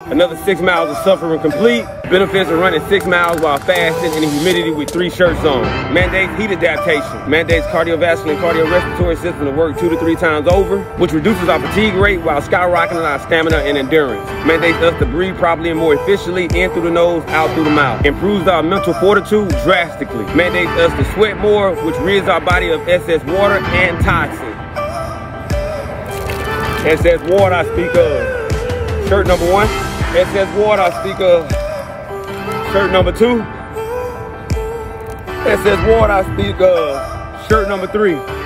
Another 6 miles of suffering complete. Benefits of running 6 miles while fasting in the humidity with 3 shirts on. Mandates heat adaptation. Mandates cardiovascular and cardiorespiratory system to work 2 to 3 times over, which reduces our fatigue rate while skyrocketing our stamina and endurance. Mandates us to breathe properly and more efficiently, in through the nose, out through the mouth. Improves our mental fortitude drastically. Mandates us to sweat more, which rids our body of excess water and toxins. Excess water I speak of. Shirt number 1. Excess water I speak of. Shirt number 2. Excess water I speak of. Shirt number 3.